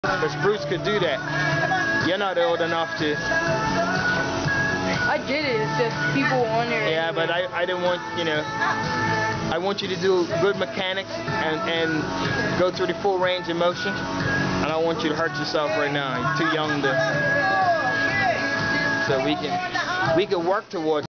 Because Bruce could do that. You're not old enough to. I did it. It's just people on there. Yeah, but I didn't want, you know, I want you to do good mechanics and go through the full range of motion. I don't want you to hurt yourself right now. You're too young to. So we can work towards